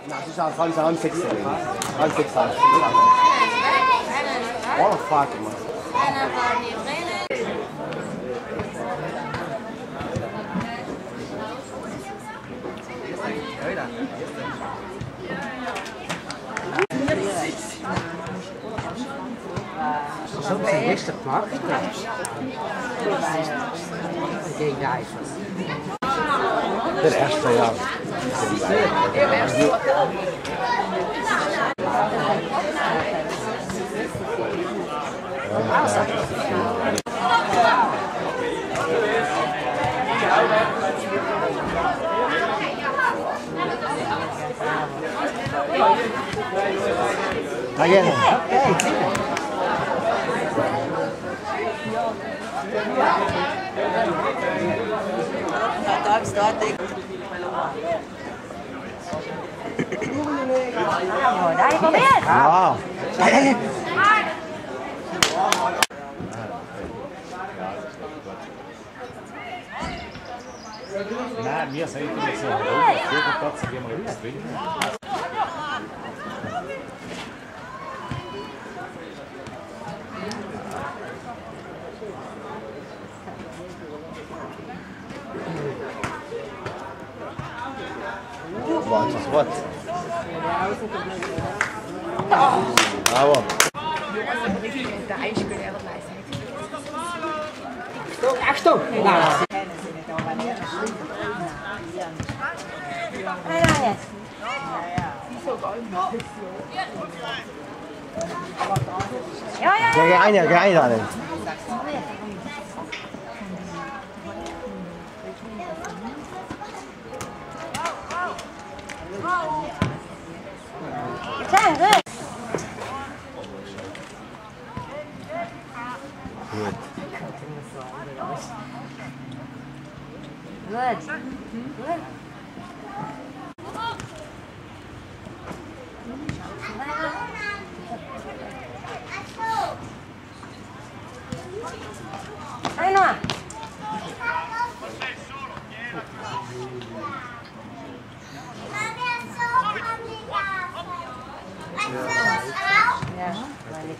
No, ci sono I'm 16. I'm 6. What a fuck, man. Zo heb je gisteren gemaakt. Gegen de Eifel. De erste, ja. Again. Ngồi đây có biết. Ja. Nein, wir sind jetzt noch auf dem Platz, gehen wir etwas trinken. What? Bravo. Achtung! Ja. Geh rein da denn. Sehr gut. Good. Good. Ano? Ja, meine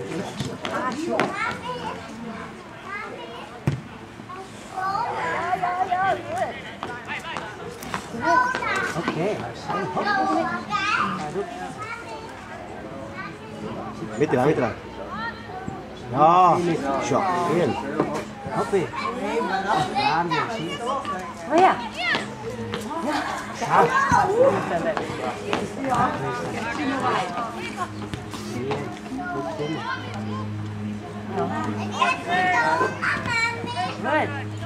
Okay. Mitte lang. Ja, schon. Schön. Hoppie. Ja, wir sehen. Oh ja. Good.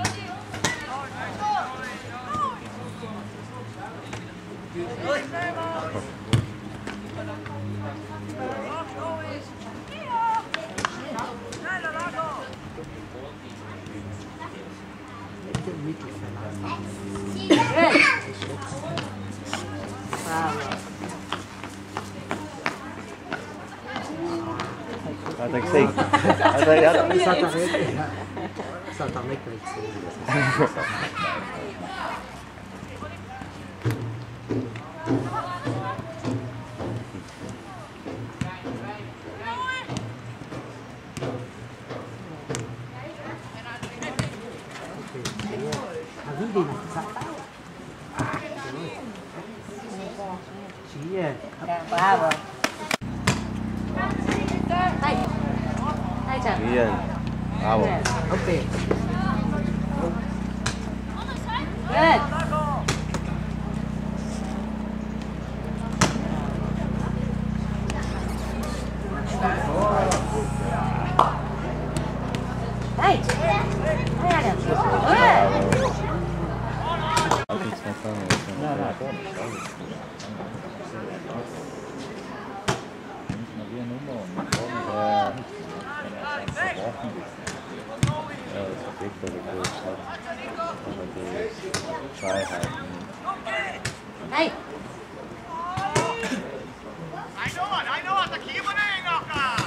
Hat er gesehen? Das hat er nicht gesehen. Bravo. Hai chàng. Bien. Bravo. Okay. Good. Hey. Hey, Adam. Good. Hey. I know, atakieren wir den noch da!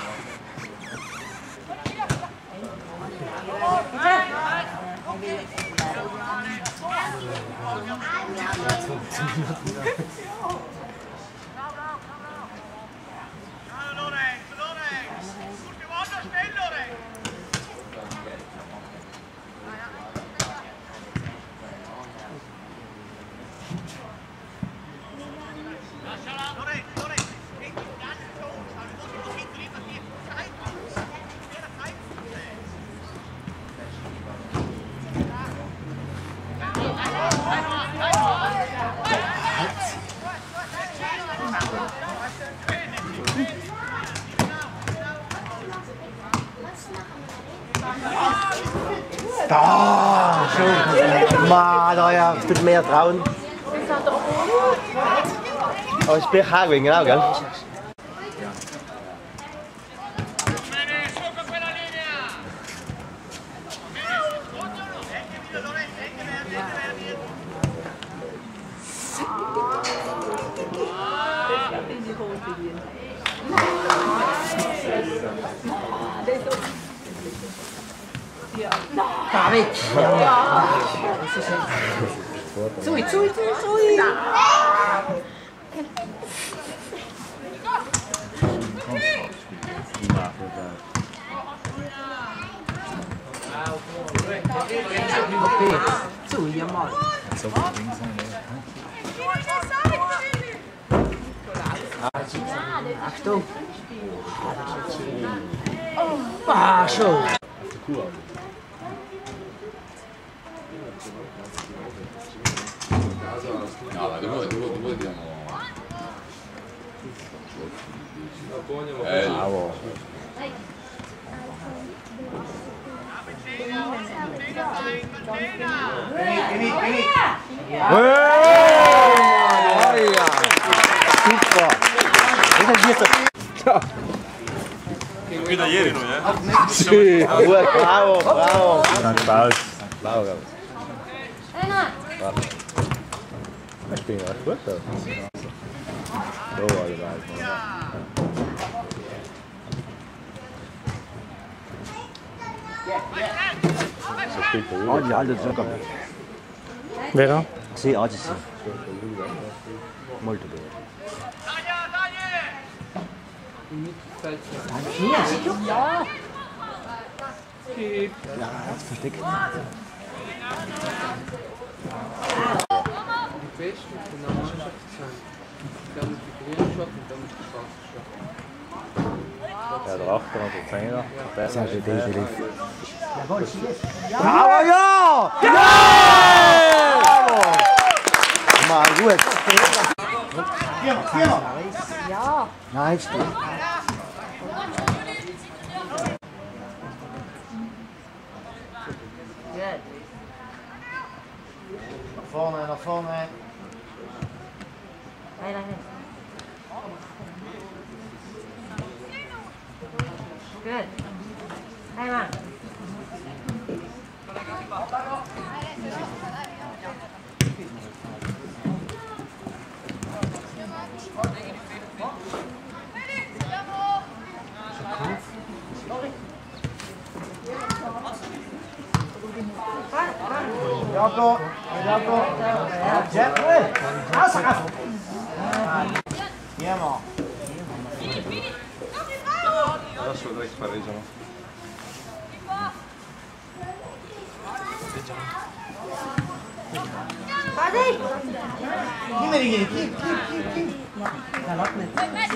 Ah, schon. Mann, da ja, es tut mehr trauen. Aber ich bin Hagwing, genau, gell? David! Ja! Zui, zui, zui, zui! Okay, zui, mal. Achtung! Ah, schon! Bravo. Super. Qui da ieri noi, Sì, bravo, bravo. Bravo. Bravo. Ich bin ja gut. So war die Oggi Aldo gioca bene. Vero? Sì, oggi sì. Molto bene. Ja. Ja, das versteckt. Fest und dann Mannschaft zusammen. Dann mit der grünen Schwach und dann mit der schwarzen Schwach. Ja, der 8er und der 10er. Das ist die Idee. Jawohl, Schiff! Bravo, ja! Ja! Bravo! Mal gut. Ja. Nein, stimmt. Good. Nach vorne, nach vorne! Right ahead. Good. Time on. Jaco! Jaco! Gently! Asa! Andiamo! Adesso vedrai che pareggiano. Ready? Gib mir die, gib! Ja, lass nicht.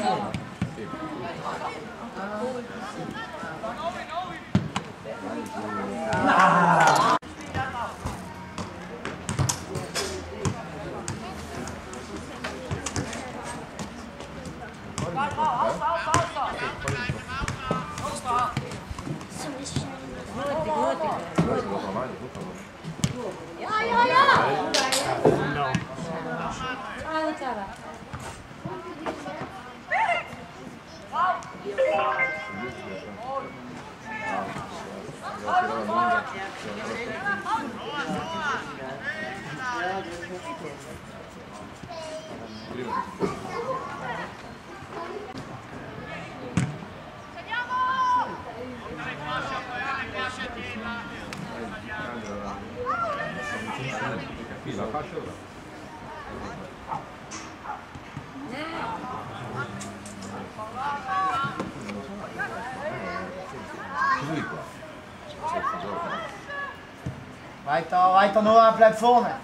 Weiter, weiter, Noah, bleib vorne.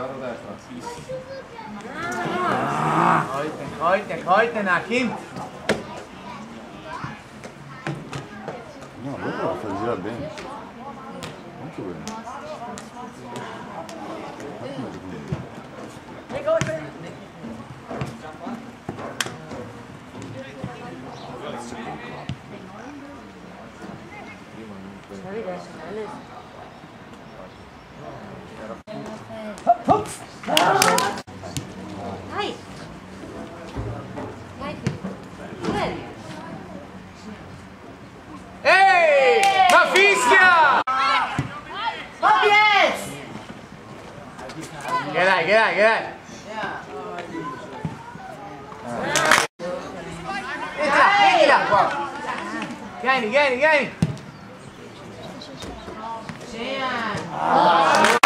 Heute, nach Kind. Dopo la fa girare bene. Molto bene. Dai. Dai. Ehi! Ma fischia! Che dai. Entra qua. Vieni.